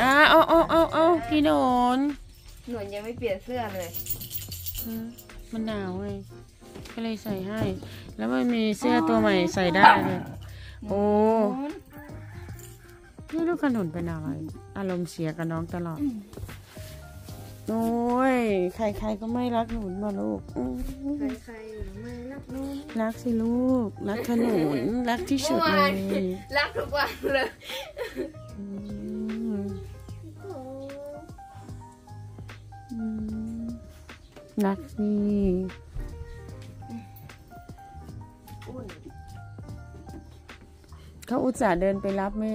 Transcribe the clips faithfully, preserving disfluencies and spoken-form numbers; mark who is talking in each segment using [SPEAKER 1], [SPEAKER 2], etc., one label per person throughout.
[SPEAKER 1] อ่าเอาเอาเอาเอาพี่หนน
[SPEAKER 2] หนนยังไม่เปลี่ยนเสื้อเลย
[SPEAKER 1] มันหนาวไงก็เลยใส่ให้แล้วมันมีเสื้อตัวใหม่ใส่ได้เลยโอ้นี่ลูกขนุนเป็นอะไรอารมณ์เสียกับน้องตลอดโอ้ยใครๆก็ไม่รักหนุนมาลูก
[SPEAKER 2] ใครๆไม่รักหนุน
[SPEAKER 1] รักสิลูกรักขนุนรักที่สุดเลย
[SPEAKER 2] รักทุกวันเลย
[SPEAKER 1] รักสิเขาอุตส่าห์เดินไปรับแม่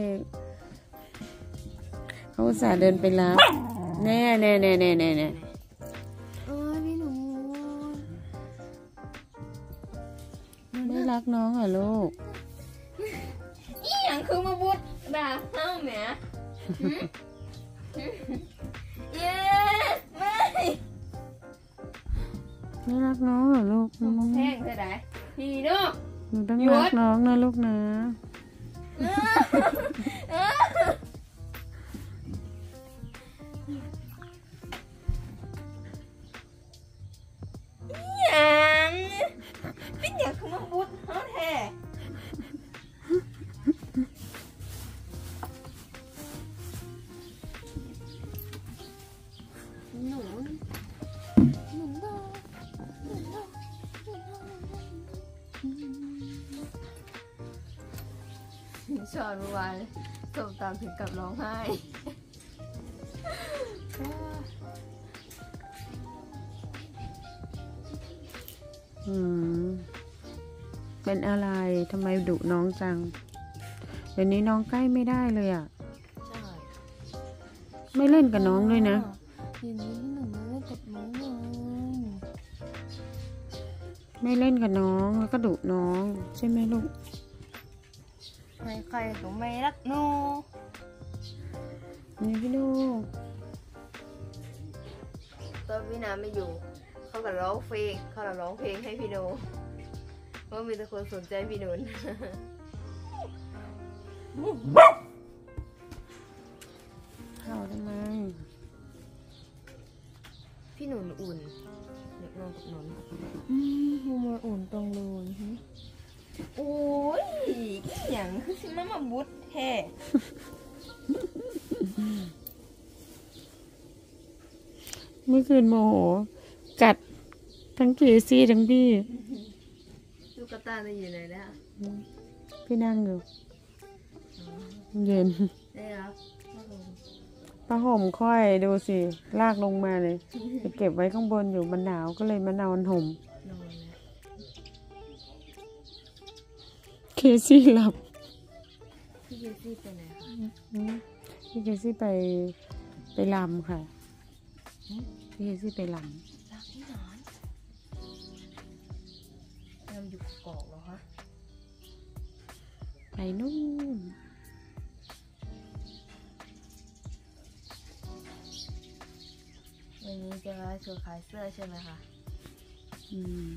[SPEAKER 1] เขาอุตส่าห์เดินไปรับแน่แน่แน่แน่แน่แน่
[SPEAKER 2] เอ้ยพี่หนู
[SPEAKER 1] ไม่รักน้องเหรอลูก
[SPEAKER 2] อีหยังคือมาบุดด่าเฮ้าแหมเย้ไม่
[SPEAKER 1] ไม่รักน้องเหรอลูก
[SPEAKER 2] แพงเท่าไหร่พี่ลูก
[SPEAKER 1] หนูต้องรักน้องนะลูกนะ
[SPEAKER 2] ยังเป็นอย่างคือมาบุดเขาแท้หนูหนูดอหนูดอชอนเมื่อวานส่งตามถึงกับร้องไห้
[SPEAKER 1] อืมเป็นอะไรทำไมดุน้องจังเดี๋ยวนี้น้องใกล้ไม่ได้เลยอ่ะ
[SPEAKER 2] ใช่
[SPEAKER 1] ไม่เล่นกับน้องเลยนะ
[SPEAKER 2] เดี๋ยวนี้หนูไม่เล่นกับน้องเลย
[SPEAKER 1] ไม่เล่นกับน้องแล้วก็ดุน้องใช่ไหมลูก
[SPEAKER 2] ใครๆก็ไม่รักหนู
[SPEAKER 1] นี่พี่ดู
[SPEAKER 2] ตอนพี่น้ำไม่อยู่เขาก็ร้องเพลงเขาก็ร้องเพลงให้พี่โนว่ามีแต่คนสนใจพี่นุน
[SPEAKER 1] เข้าทำไม
[SPEAKER 2] พี่หนุนอุ่นเด็กนอนกับหนุนอืมหัวอุ่นตรงเลยโอ้ยอย่างคือสิมามาบุดแท้
[SPEAKER 1] เมื่อคืนโมโหกัดทั้งเคซี่ทั้งพี่
[SPEAKER 2] ลูกกระตาจะอยู่ไหนนะ
[SPEAKER 1] พี่นั่งอยู่เย็น
[SPEAKER 2] ได้ครับ
[SPEAKER 1] ผ้าห่มค่อยดูสิลากลงมาเลยจะเก็บไว้ข้างบนอยู่มันหนาวก็เลยมานอนห่มเคซี่หลับ
[SPEAKER 2] พี่เคซี่ไปไหนคะ
[SPEAKER 1] พี่เคซี่ไปไปลำค่ะพี่เคซี่ไปลำ
[SPEAKER 2] ลำที่ไหนลำอยู่เกาะเหรอคะ
[SPEAKER 1] ไปนู่น
[SPEAKER 2] วันนี้จะมาชวนขายเสื้อใช่ไหมคะ
[SPEAKER 1] อืม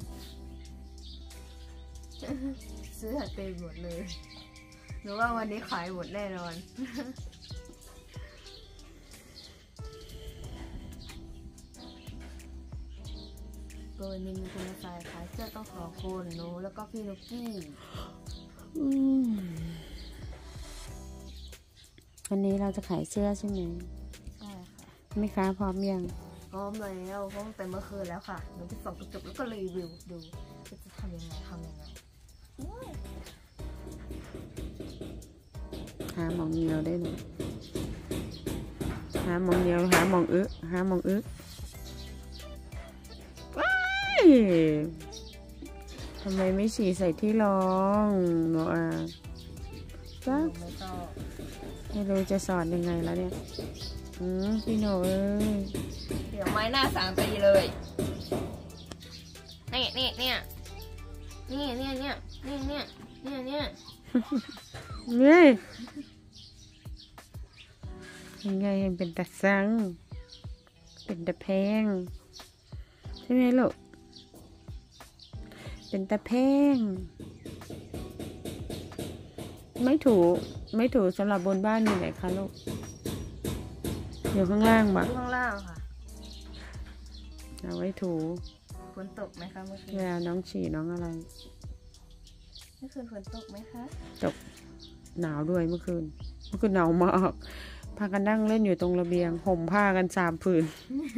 [SPEAKER 2] เสื้อเต็มหมดเลยหรือว่าวันนี้ขายหมดแน่นอนตัวนี้มีคุณสายขายเสื้อต้องขอคุณหนูแล้วก็พี่นุกกี้
[SPEAKER 1] วันนี้เราจะขายเสื้อใช่ไหม
[SPEAKER 2] ใช่ค่ะ
[SPEAKER 1] ไม่ค้าพร้อมยัง
[SPEAKER 2] พร้อมแล้วพร้อมแต่เมื่อคืนแล้วค่ะหนูไปส่องกระจกแล้วก็รีวิวดูจะทำยังไงทำยังไง
[SPEAKER 1] หาหมองเดียวได้ไหมหาหมองเดียวหาหมองอึหาหมองอึว้ายทำไมไม่ฉี่ใส่ที่รองหนูอ่ะจ้าไม่รู้จะสอนยังไงแล้วเนี่ยอืมพี่หนูเอ้ย
[SPEAKER 2] เดี๋ยวไม้หน้าสามปีเลยนี่นี่เนี่ยนี่เนี่ยเนี่ยนี่เนี่ยเนี่ยเนี่ย
[SPEAKER 1] นี่ยังไงเป็นตะซังเป็นตะแพงใช่ไหมลูกเป็นตะแพงไม่ถูไม่ถูสำหรับบนบ้านมีไหนคะลูกอยู่ข้างล่างบ่ะ
[SPEAKER 2] ข้างล่างค่ะ
[SPEAKER 1] เอาไว้ถู
[SPEAKER 2] ฝนตกไหมคะเมื่อคืน
[SPEAKER 1] เวลาน้องฉี่น้องอะไร
[SPEAKER 2] เมื่อคืนฝนตกไหมคะ
[SPEAKER 1] ตกหนาวด้วยเมื่อคืนเมื่อคืนหนาวมากพากันนั่งเล่นอยู่ตรงระเบียงห่มผ้ากันสามผืน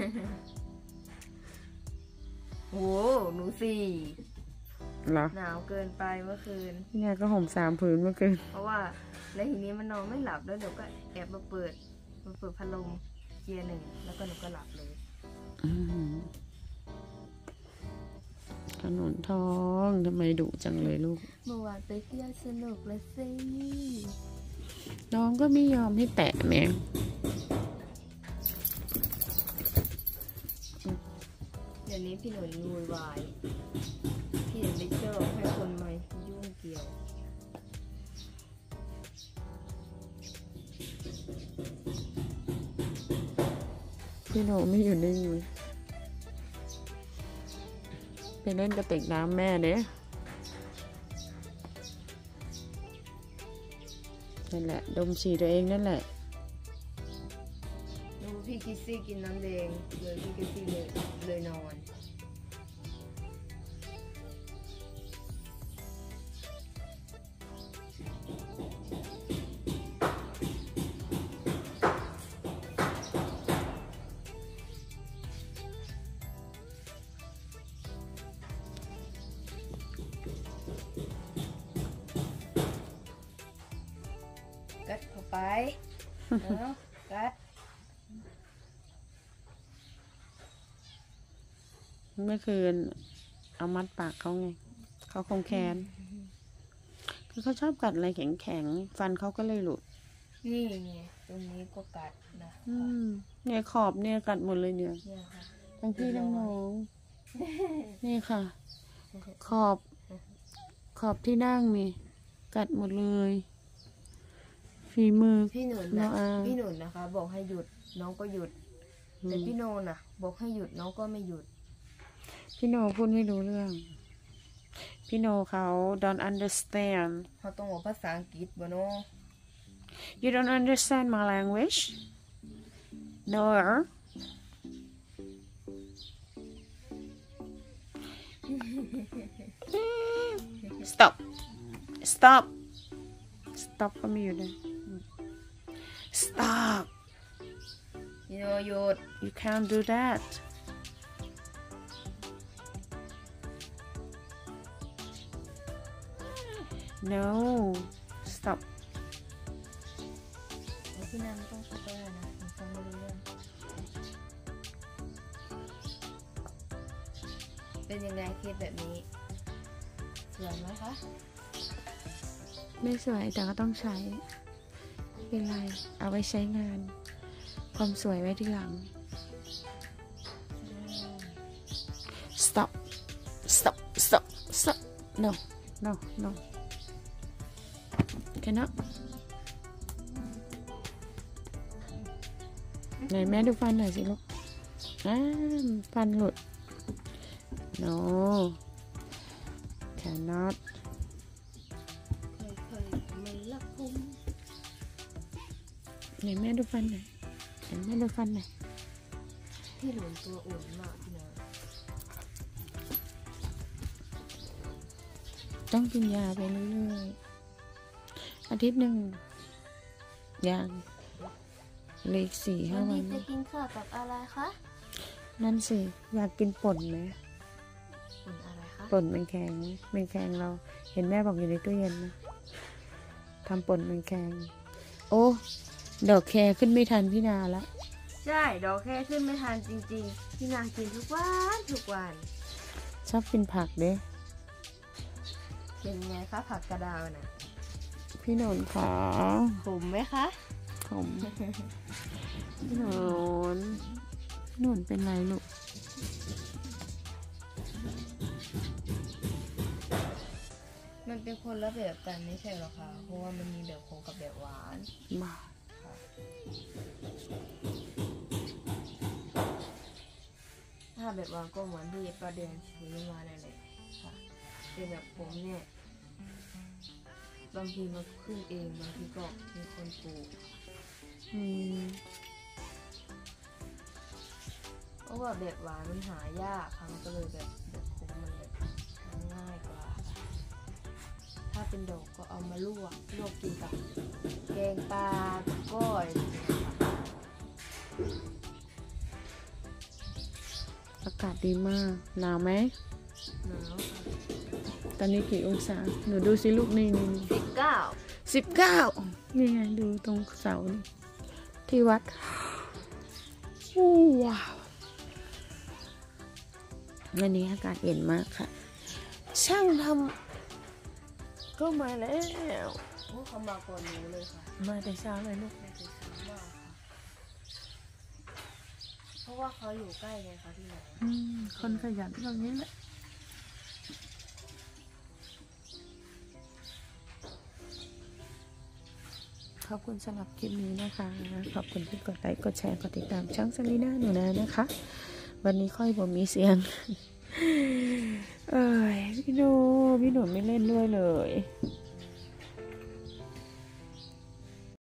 [SPEAKER 2] โอ้หนูสี่
[SPEAKER 1] เหรอ
[SPEAKER 2] หนาวเกินไปเมื่อคืน
[SPEAKER 1] เนี่ยก็ห่มสามผืนเมื่อคืน
[SPEAKER 2] เพราะว่าแล้วทีนี้มันนอนไม่หลับแล้วเดี๋ยวก็แอบมาเปิดมาเปิดพัดลมเกียร์หนึ่งแล้วก็หนูก็หลับเลย
[SPEAKER 1] ขนุนทองทำไมดุจังเลยลูก
[SPEAKER 2] เมื่อวานไปเที่ยวสนุกเลยสิ
[SPEAKER 1] น้องก็ไม่ยอมให้แตะแม่
[SPEAKER 2] เดี๋ยวนี้พี่หนุ่ยวุ่นวายพี่เห็นไม่ชอบให้คนมายุ่งเกี่ยว
[SPEAKER 1] พี่โนไม่อยู่นิ่งเลยไปเล่นกระติกน้ำแม่เด้นั่นแหละดมฉี่ตัวเองนั่นแหละ
[SPEAKER 2] ดูพี่คิสซี่กินน้ำแดงเลยพี่คิสซี่เลยเลยนอนกัดเข้าไปเนาะกัด
[SPEAKER 1] เมื่อคืนเอามัดปากเขาไงเขาคงแค้นคือเขาชอบกัดอะไรแข็งแข็งฟันเขาก็เลยหลุด
[SPEAKER 2] นี่ไงตรงนี้ก็กัดนะ
[SPEAKER 1] อืมเนี่ยขอบเนี่ยกัดหมดเลยเนี่ยทั้งพี่ทั้งน้องนี่ค่ะขอบขอบที่นั่งนี่กัดหมดเลยฝีมือ
[SPEAKER 2] พี่หนุนนะพี่หนุนนะคะบอกให้หยุดน้องก็หยุดแต่พี่โนน่ะบอกให้หยุดน้องก็ไม่หยุด
[SPEAKER 1] พี่โนพูดไม่รู้เรื่องพี่โนเขา don't understand
[SPEAKER 2] เขาต้องบอกภาษาอังกฤษบ่เนาะ
[SPEAKER 1] you don't understand my language no stop stop stop ก็ไม่อยู่เลย stop
[SPEAKER 2] you know หยุด
[SPEAKER 1] you can't do that no stop
[SPEAKER 2] พี่น้ำไม่ต้องเข้าไปนะผมฟังไม่รู้เรื่องเป็นยังไงเคสแบบนี้สวยไหมคะ
[SPEAKER 1] ไม่สวยแต่ก็ต้องใช้เป็นไรเอาไว้ใช้งานความสวยไว้ที่หลัง stop stop stop stop no no no cannot ไหนแม่ดูฟันหน่อยสิลูกอ้าฟันหลุด no cannotไหนแม่ดูฟันหน่อยไหนแม่ดูฟันหน่อย
[SPEAKER 2] พี่หนุนตัวอุ่นมากพี่น้อง
[SPEAKER 1] ต้องกินยาไปเรื่อยๆอาทิตย์หนึ่งอย่างเล็กสี่ห้าวัน
[SPEAKER 2] จะกินข้าวกับอะไรคะ
[SPEAKER 1] นั่นสิอยากกินป่นไหม
[SPEAKER 2] ป่นอะไรคะ
[SPEAKER 1] ป่นแมงแคงแมงแคงเราเห็นแม่บอกอยู่ในตู้เย็นนะทำป่นแมงแคงโอ้ดอกแคขึ้นไม่ทันพี่นาละ
[SPEAKER 2] ใช่ดอกแคขึ้นไม่ทันจริงๆพี่นากินทุกวันทุกวัน
[SPEAKER 1] ชอบกินผักเด้
[SPEAKER 2] เป็นไงคะผักกระดาวน่ะ
[SPEAKER 1] พี่นนท์ขา
[SPEAKER 2] ขมไหมคะ
[SPEAKER 1] ขมพี่นนท์พี่นนท์เป็นไรลูก
[SPEAKER 2] มันเป็นคนละแบบกันไม่ใช่หรอคะเพราะว่ามันมีแบบขมกับแบบหวาน
[SPEAKER 1] มา
[SPEAKER 2] ถ้าแบบหวานก็เหมือนที่ประเด็นชี้มาเลยเลยค่ะเป็นแบบผมเนี่ยบางทีมันขึ้นเองบางทีก็มีคนปลูก
[SPEAKER 1] อืม
[SPEAKER 2] ราะว่าแบบหวานมันหายากค่ะมันก็เลยแบบแบบขมมันแบบง่ายกว่าถ้าเป็นดอกก็เอามาลวกลวกกินกับแกงปลาก้อย
[SPEAKER 1] อากาศดีมากหนาวไหม
[SPEAKER 2] หนาวค่ะ
[SPEAKER 1] ตอนนี้กี่องศาหนูดูสิลูกนี่นี่
[SPEAKER 2] สิบเก้า
[SPEAKER 1] สิบเก้านี่ไงดูตรงเสาที่วัดว้าววันนี้อากาศเย็นมากค่ะช่างทำก็มาแล้ว
[SPEAKER 2] โอ้เขามาก่อนหนูเลยค่ะ
[SPEAKER 1] มาแต่เช้าเลยลูก
[SPEAKER 2] มาแต่เช้ามากค่ะเพราะว่าเขาอยู่ใกล้ไงคะที่ไหน
[SPEAKER 1] คนขยันแบบนี้แหละขอบคุณสำหรับคลิปนี้นะคะขอบคุณที่กดไลค์กดแชร์กดติดตามช่องซาลีน่าหนูนะนะคะวันนี้ค่อยบ่มีเสียงเอ้ยพี่หนูพี่หนูไม่เล่นด้วยเลย